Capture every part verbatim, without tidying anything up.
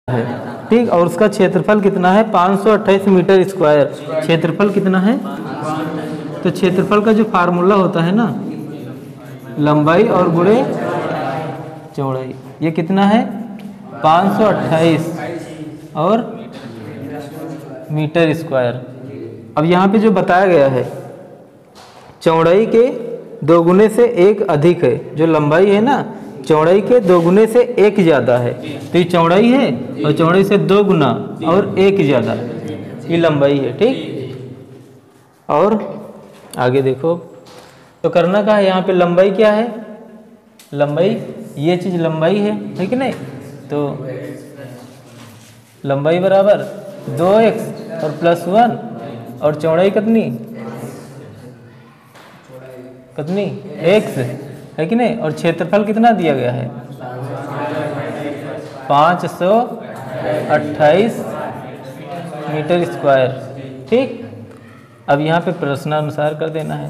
है, ठीक। और उसका क्षेत्रफल कितना है? पाँच सौ अट्ठाईस मीटर स्क्वायर। क्षेत्रफल कितना है? तो क्षेत्रफल का जो फार्मूला होता है ना, लंबाई और गुणे चौड़ाई, ये कितना है? पाँच सौ अट्ठाईस और मीटर स्क्वायर। अब यहाँ पे जो बताया गया है, चौड़ाई के दो गुने से एक अधिक है। जो लंबाई है ना, चौड़ाई के दो गुने से एक ज़्यादा है। तो ये चौड़ाई है और चौड़ाई से दो गुना और एक ज़्यादा, ये लंबाई है, ठीक। और आगे देखो, तो करना क्या है यहाँ पे? लंबाई क्या है? लंबाई, ये चीज़ लंबाई है, ठीक है नहीं? तो लंबाई बराबर दो एक्स और प्लस वन, और चौड़ाई कितनी कितनी एक्स है कि नहीं? और क्षेत्रफल कितना दिया गया है? पाँच सौ अट्ठाईस मीटर स्क्वायर, ठीक। अब यहाँ पे प्रश्नानुसार कर देना है।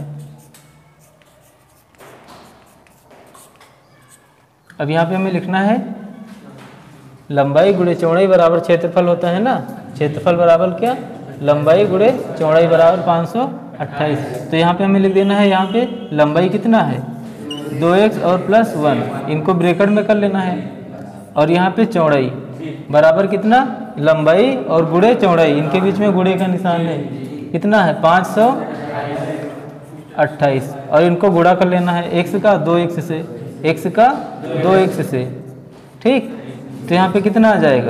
अब यहाँ पे हमें लिखना है लंबाई गुणे चौड़ाई बराबर क्षेत्रफल होता है ना। क्षेत्रफल बराबर क्या? लंबाई गुणे चौड़ाई बराबर पाँच सौ अट्ठाईस। तो यहाँ पे हमें लिख देना है, यहाँ पे लंबाई कितना है? दो एक्स और प्लस वन, इनको ब्रैकेट में कर लेना है। और यहाँ पे चौड़ाई बराबर कितना? लंबाई और गुणे चौड़ाई, इनके बीच में गुणे का निशान है। कितना है? पाँच सौ अट्ठाईस। और इनको गुणा कर लेना है, एक्स का दो एक्स से, एक्स का दो एक्स से, ठीक। तो यहाँ पे कितना आ जाएगा?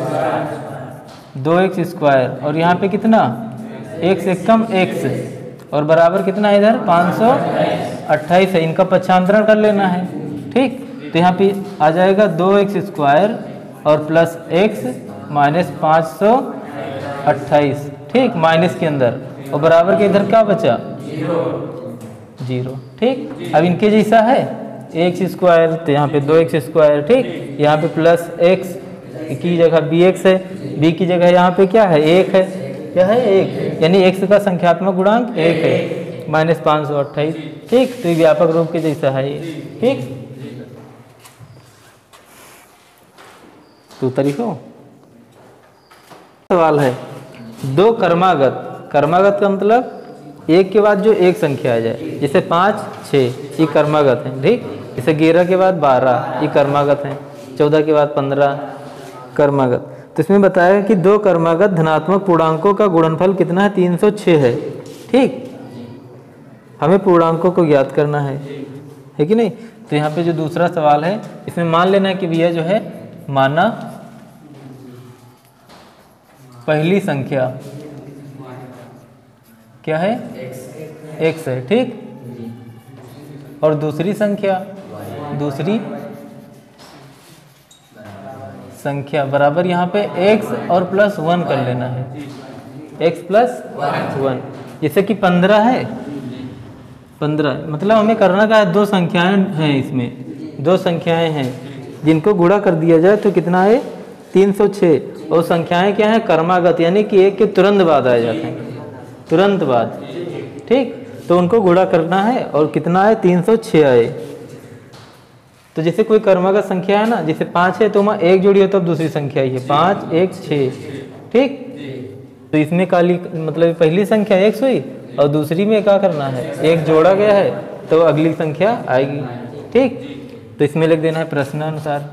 दो एक्स स्क्वायर। और यहाँ पे कितना? एक्स एक कम एक्स, और बराबर कितना है इधर? पाँच सौ अट्ठाईस है। इनका पक्षांतरण कर लेना है, ठीक। तो यहाँ पे आ जाएगा दो एक्स स्क्वायर और प्लस एक्स माइनस पाँच सौ अट्ठाईस, ठीक, माइनस के अंदर, और बराबर के इधर क्या बचा? जीरो, ठीक। अब इनके जैसा है एक्स स्क्वायर, तो यहाँ पे दो एक्स स्क्वायर, ठीक। यहाँ पे प्लस एक्स की जगह बी एक्स है, बी की जगह यहाँ पे क्या है? एक है। क्या है? एक, यानी एक्स का संख्यात्मक गुणांक एक है, माइनस पाँच सौ अट्ठाईस, ठीक। तो ये व्यापक रूप के जैसा है ये, ठीक। तो तरीको सवाल है, दो कर्मागत, कर्मागत का मतलब एक के बाद जो एक संख्या आ जाए, जैसे पाँच छः, ये कर्मागत है, ठीक। जैसे ग्यारह के बाद बारह, ये कर्मागत है। चौदह के बाद पंद्रह, कर्मागत। तो इसमें बताया कि दो कर्मागत धनात्मक पूर्णांकों का गुणनफल कितना है? तीन सौ छः है, ठीक। हमें पूर्णांकों को ज्ञात करना है, है कि नहीं? तो यहाँ पे जो दूसरा सवाल है, इसमें मान लेना है कि भैया जो है, माना पहली संख्या क्या है? एक्स है, ठीक। और दूसरी संख्या, दूसरी संख्या बराबर यहाँ पे x और प्लस वन कर लेना है, x प्लस वन। जैसे कि पंद्रह है, पंद्रह मतलब हमें करना क्या है? दो संख्याएं हैं, इसमें दो संख्याएं हैं जिनको गुणा कर दिया जाए तो कितना है? तीन सौ छः। और संख्याएं क्या है? कर्मागत, यानी कि एक के तुरंत बाद आ जाते हैं, तुरंत बाद, ठीक। तो उनको गुणा करना है, और कितना है? तीन सौ छः आए। तो जैसे कोई कर्मागत संख्या है ना, जैसे पाँच है तो वहाँ एक जोड़ी हो तब दूसरी संख्या ही है, पाँच एक छः, ठीक। तो इसमें काली मतलब पहली संख्या एक्स हुई, और दूसरी में क्या करना है? एक जोड़ा गया है तो अगली संख्या आएगी, ठीक। तो इसमें लिख देना है प्रश्नानुसार,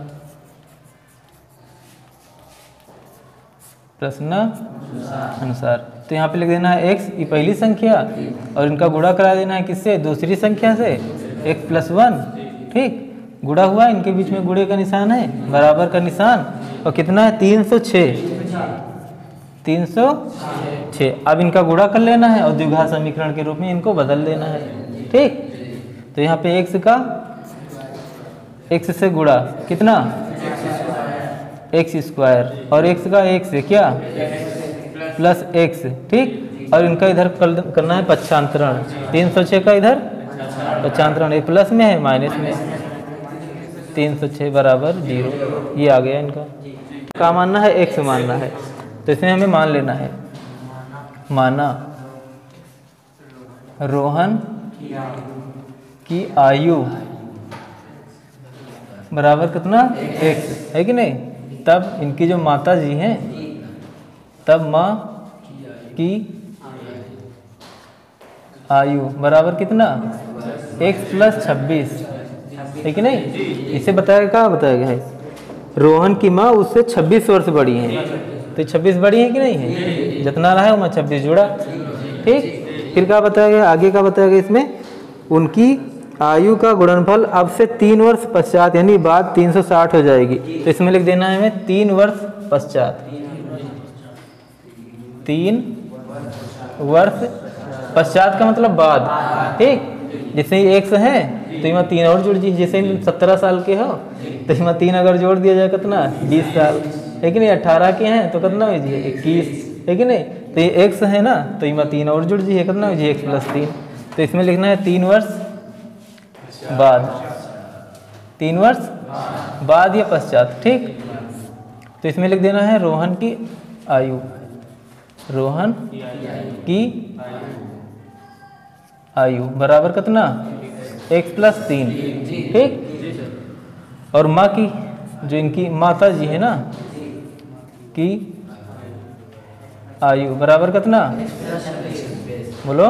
प्रश्न अनुसार। तो यहाँ पे लिख देना है एक्स, ये पहली संख्या, और इनका गुणा करा देना है किससे? दूसरी संख्या से, एक्स प्लस वन, ठीक। गुणा हुआ, इनके बीच में गुणे का निशान है, बराबर का निशान, और कितना है? तीन सौ छः, तीन सौ छः। अब इनका गुणा कर लेना है और द्विघात समीकरण के रूप में इनको बदल देना है, ठीक। तो यहाँ पे एक्स का एक्स से गुणा कितना? एक्स स्क्वायर, और एक्स का एक्स से क्या? प्लस एक्स, ठीक। और इनका इधर करना है पक्षांतरण, तीन सौ छः का इधर पक्षांतरण, एक प्लस में है माइनस में, तीन सौ छः बराबर जीरो, ये आ गया इनका। क्या मानना है? एक्स मानना है। तो इसमें हमें मान लेना है, माना रोहन की आयु बराबर कितना? एक्स, है कि नहीं? तब इनकी जो माता जी हैं तब माँ की आयु बराबर कितना एक्स प्लस छब्बीस, है कि नहीं? इसे बताया क्या बताया गया है? रोहन की माँ उससे छब्बीस वर्ष बड़ी है, तो छब्बीस बड़ी है कि नहीं है? जितना रहा है वो छब्बीस जुड़ा। ठीक, फिर क्या बताया गया? आगे का बताया गया इसमें, उनकी आयु का गुणनफल अब से तीन वर्ष पश्चात यानी बाद तीन सौ साठ हो जाएगी। तो इसमें लिख देना है हमें तीन वर्ष पश्चात, तीन वर्ष पश्चात का मतलब बाद। ठीक, जैसे ही एक्स है तो यहाँ तीन और जुड़ जी, जैसे सत्रह साल के हो तो यहाँ तीन अगर जोड़ दिया जाए कितना बीस साल, है कि नहीं? अट्ठारह के हैं तो कितना हो जी इक्कीस, है कि नहीं? तो ये एक्स है ना तो यहाँ तीन और जुड़ जी है, कितना हो जी एक्स प्लस तीन। तो इसमें लिखना है तीन वर्ष बाद, तीन वर्ष बाद या पश्चात। ठीक, तो इसमें लिख देना है रोहन की आयु, रोहन की आयु बराबर कितना एक्स प्लस तीन। ठीक, और माँ की जो इनकी माता जी है ना की आयु बराबर कितना, बोलो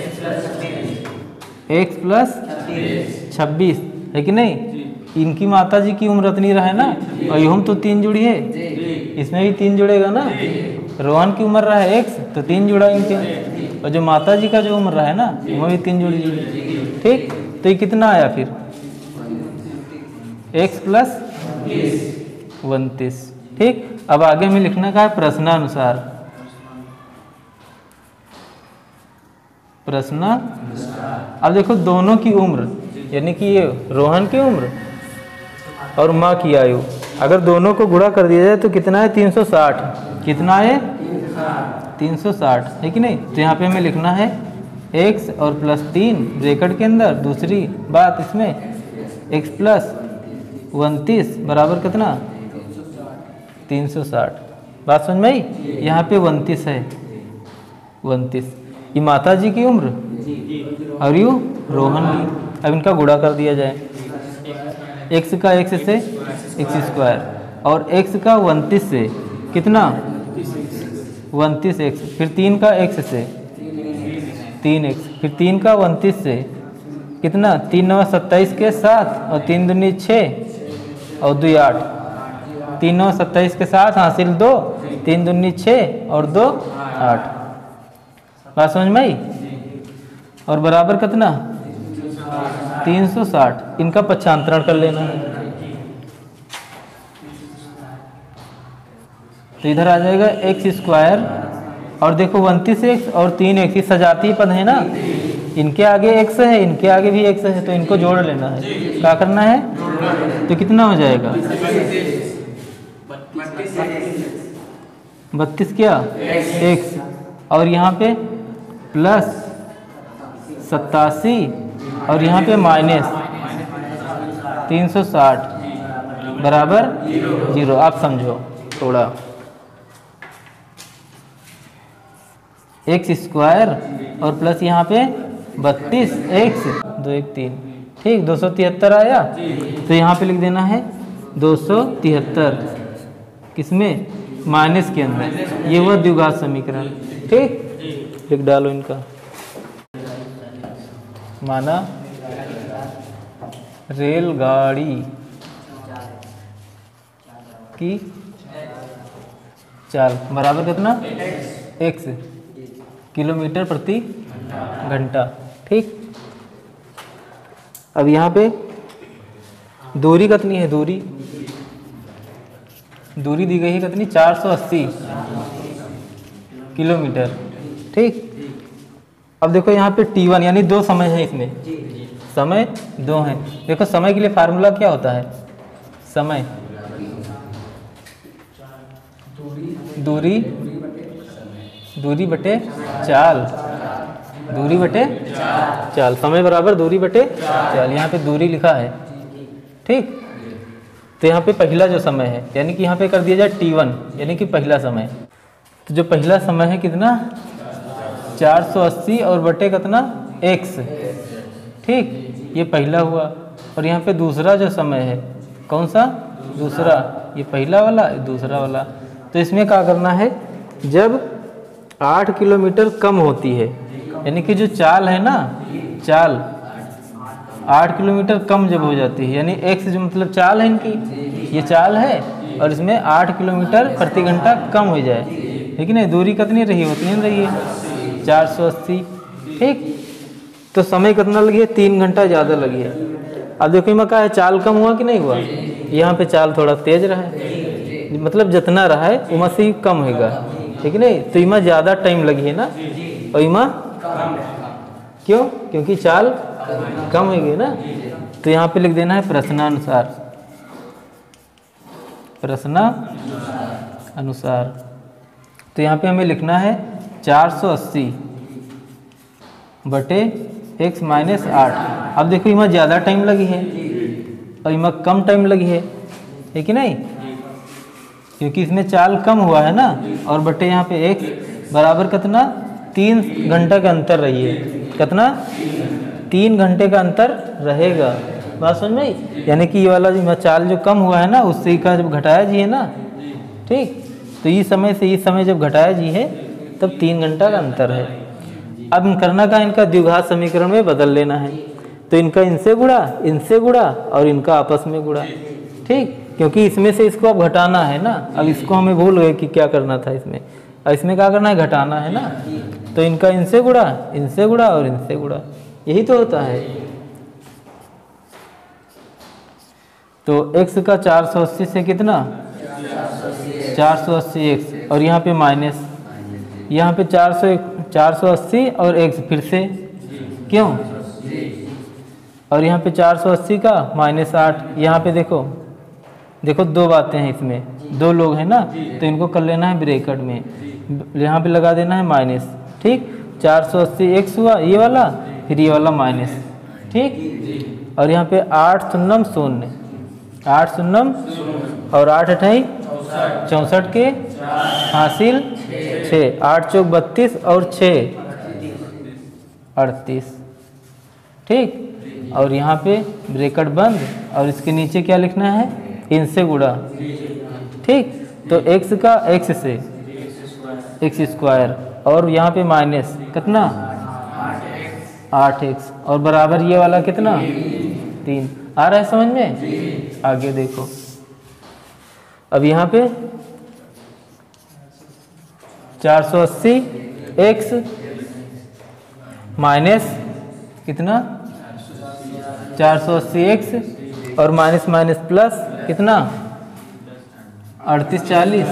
एक्स प्लस छब्बीस, है कि नहीं? इनकी माता जी की उम्र इतनी रहा है ना, और यूं तो तीन जुड़ी है, इसमें भी तीन जुड़ेगा ना। रोहन की उम्र रहा है एक्स तो तीन जुड़ा इनके, और जो माता जी का जो उम्र रहा है ना वो भी तीन जुड़ी। ठीक, तो ये कितना आया फिर एक्स प्लस उनतीस। ठीक, अब आगे हमें लिखने का है प्रश्नानुसार, प्रश्न। अब देखो दोनों की उम्र यानी कि ये रोहन की उम्र और माँ की आयु अगर दोनों को गुणा कर दिया जाए तो कितना है तीन सौ साठ, कितना है तीन सौ साठ, है कि नहीं? तो यहाँ पे हमें लिखना है x और प्लस तीन ब्रैकेट के अंदर, दूसरी बात इसमें x प्लस उनतीस बराबर कितना तीन सौ साठ। बात समझ में आई? यहाँ पे उनतीस है, उनतीस ये माता जी की उम्र और यू रोहन की। अब इनका गुणा कर दिया जाए, x का x से एक्स स्क्वायर और x का उनतीस से कितना उनतीस एक्स, फिर तीन का x से तीन एक्स, फिर तीन का उनतीस से कितना तीन नौ सत्ताईस के साथ और तीन दूनी छः और दो आठ, तीन नौ सत्ताईस के साथ हासिल दो, तीन दूनी छः और दो आठ। बात समझ में आई? और बराबर कितना तीन सौ साठ। इनका पक्षांतरण कर लेना है तो इधर आ जाएगा एक्स स्क्वायर और देखो उनतीस एक्स और तीन एक्स, ये सजातीय पद है ना, इनके आगे एक्स है इनके आगे भी एक्स है तो इनको जोड़ लेना है। क्या करना है? तो कितना हो जाएगा बत्तीस क्या एक्स और यहाँ पे प्लस सत्तासी और यहाँ पे माइनस तीन सौ साठ बराबर जीरो। आप समझो थोड़ा, एक्स स्क्वायर और प्लस यहाँ पे बत्तीस एक्स दो एक तीन, ठीक दो सौ तिहत्तर आया। तो यहाँ पे लिख देना है दो सौ तिहत्तर किसमें माइनस के अंदर, ये हुआ द्विघात समीकरण। ठीक, लिख डालो इनका। माना रेलगाड़ी की चाल बराबर कितना एक्स किलोमीटर प्रति घंटा। ठीक, अब यहाँ पे दूरी कितनी है, दूरी दूरी दी गई है कितनी चार सौ अस्सी किलोमीटर। ठीक, अब देखो यहाँ पे टी वन यानी दो समय है, इसमें समय दो हैं। देखो समय के लिए फार्मूला क्या होता है, समय दूरी दूरी बटे चाल, दूरी बटे चाल, समय बराबर दूरी बटे चाल। यहाँ पे दूरी लिखा है। ठीक, तो यहाँ पे पहला जो समय है यानी कि यहाँ पे कर दिया जाए टी वन यानी कि पहला समय। तो जो पहला समय है कितना चार सौ अस्सी और बटे कितना एक्स। ठीक, ये पहला हुआ। और यहाँ पे दूसरा जो समय है कौन सा, दूसरा ये पहला वाला, दूसरा वाला। तो इसमें क्या करना है, जब आठ किलोमीटर कम होती है, यानी कि जो चाल है ना, चाल आठ किलोमीटर कम जब हो जाती है, यानी एक्स जो मतलब चाल है इनकी, ये चाल है और इसमें आठ किलोमीटर प्रति घंटा कम हो जाए, ठीक है ना। दूरी कितनी रही, उतनी रही है चार सौ अस्सी, ठीक। तो समय कितना लगी है, तीन घंटा ज़्यादा लगी है। अब देखो इमा क्या है, चाल कम हुआ कि नहीं हुआ, यहाँ पे चाल थोड़ा तेज रहा है, मतलब जितना रहा है उमा से ही कम होगा, ठीक है नहीं। तो इमा ज़्यादा टाइम लगी है ना, और इमा क्यों, क्योंकि चाल कम होगी ना। तो यहाँ पे लिख देना है प्रश्नानुसार, प्रश्नानुसार। तो यहाँ पे हमें लिखना है चार सौ अस्सी बटे एक्स माइनस आठ। अब देखो इमा ज़्यादा टाइम लगी है और इमा कम टाइम लगी है, ठीक है नहीं, क्योंकि इसमें चाल कम हुआ है ना। और बटे यहाँ पे एक्स बराबर कितना, तीन घंटे का अंतर रही है, कितना, तीन घंटे का अंतर रहेगा। बात समझ में आई? यानी कि ये वाला जो चाल जो कम हुआ है ना, उससे का जब घटाया जी है ना, ठीक। तो ये समय से ये समय जब घटाया जी है तब तीन घंटा का अंतर है। अब करना का इनका द्विघात समीकरण में बदल लेना है। तो इनका इनसे गुणा, इनसे गुणा और इनका आपस में गुणा, ठीक। क्योंकि इसमें से इसको अब घटाना है ना। अब इसको हमें भूल गए कि क्या करना था इसमें, और इसमें क्या करना है, घटाना है ना। तो इनका इनसे गुणा, इनसे गुणा और इनसे गुणा, यही तो होता है। तो x का चार सौ अस्सी से कितना, चार सौ अस्सी एक्स, और यहाँ पे माइनस, यहाँ पे चार सौ चार सौ अस्सी और x फिर से, क्यों, और यहाँ पे चार सौ अस्सी का माइनस आठ। यहाँ पे देखो देखो दो बातें हैं इसमें, दो लोग हैं ना, तो इनको कर लेना है ब्रैकेट में, यहाँ पे लगा देना है माइनस, ठीक। चार सौ अस्सी एक्स हुआ ये वाला, फिर ये वाला माइनस, ठीक। और यहाँ पे आठ शून्यम शून्य, आठ शून्यम और आठ अठाई चौंसठ के हासिल छः, आठ चौक बत्तीस और छः अड़तीस, ठीक। और यहाँ पे ब्रैकेट बंद, और इसके नीचे क्या लिखना है, इनसे गुणा, ठीक। तो x का x से एक्स स्क्वायर, और यहाँ पे माइनस कितना, आठ एक्स, और बराबर ये वाला कितना, तीन। आ रहा है समझ में? आगे देखो, अब यहाँ पे चार सौ अस्सी एक्स माइनस कितना, चार सौ अस्सी एक्स और माइनस माइनस प्लस कितना, अड़तीस चालीस,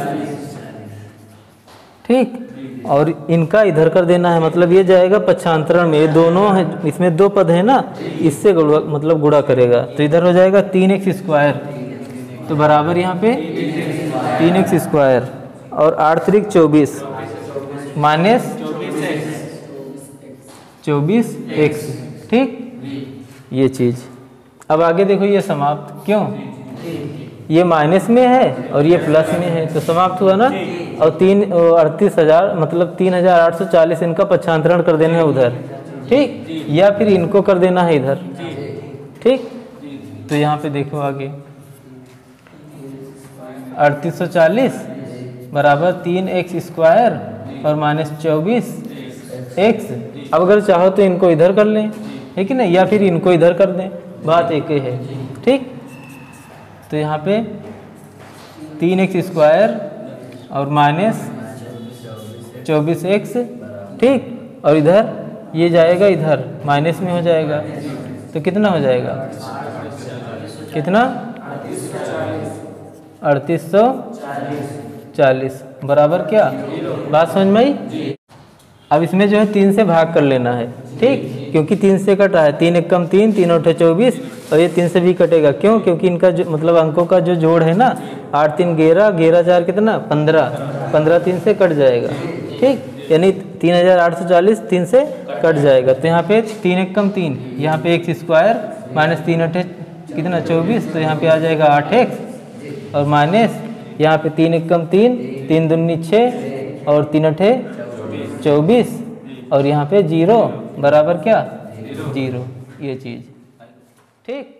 ठीक। और इनका इधर कर देना है, मतलब ये जाएगा पक्षांतरण में, ये दोनों है, इसमें दो पद है ना, इससे गुणा मतलब गुणा करेगा, तो इधर हो जाएगा तीन एक्स स्क्वायर, तो बराबर यहाँ पे तीन एक्स स्क्वायर और आठ त्रिक चौबीस माइनस चौबीस एक्स, ठीक, ये चीज़। अब आगे देखो ये समाप्त, क्यों, ये माइनस में है और ये प्लस में है, तो समाप्त हुआ ना। और तीन अड़तीस हजार मतलब तीन हजार आठ सौ चालीस इनका पक्षांतरण कर देना है उधर, ठीक, या फिर इनको कर देना है इधर, ठीक। तो यहाँ पे देखो आगे अड़तीस सौ चालीस बराबर तीन एक्स स्क्वायर और माइनस चौबीस एक्स। अब अगर चाहो तो इनको इधर कर लें, है कि नहीं, या फिर इनको इधर कर दें, बात एक ही है, ठीक। तो यहाँ पे तीन एक्स स्क्वायर और माइनस चौबीस एक्स, ठीक, और इधर ये जाएगा इधर माइनस में हो जाएगा, तो कितना हो जाएगा, कितना, अड़तीस सौ चालीस बराबर क्या, बात समझ में आई। अब इसमें जो है तीन से भाग कर लेना है, ठीक, क्योंकि तीन से कटा है, तीन एक कम तीन, तीन अठे चौबीस, और ये तीन से भी कटेगा, क्यों, क्योंकि इनका जो मतलब अंकों का जो जोड़ है ना, आठ तीन ग्यारह, ग्यारह चार कितना, पंद्रह, पंद्रह तीन से कट जाएगा, ठीक, यानी तीन हजार आठ सौ चालीस तीन से कट जाएगा। तो यहाँ पे तीन एक कम तीन, यहाँ पे एक्स स्क्वायर माइनस तीन अठे कितना चौबीस, तो यहाँ पे आ जाएगा आठ एक्स और माइनस यहाँ पे तीन एक कम तीन, तीन दूनी छः और तीन अठे चौबीस, और यहाँ पे जीरो बराबर क्या, जीरो, ये चीज़, ठीक।